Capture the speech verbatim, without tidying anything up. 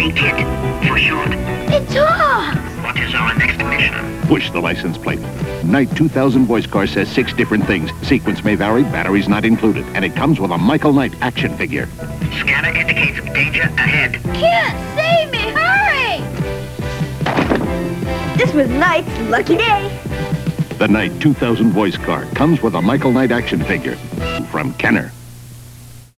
Speak it. For short. It talks! What is our next mission? Push the license plate. Knight two thousand voice car says six different things. Sequence may vary, batteries not included. And it comes with a Michael Knight action figure. Scanner indicates danger ahead. Kid, save me! Hurry! This was Knight's lucky day. The Knight two thousand voice car comes with a Michael Knight action figure from Kenner.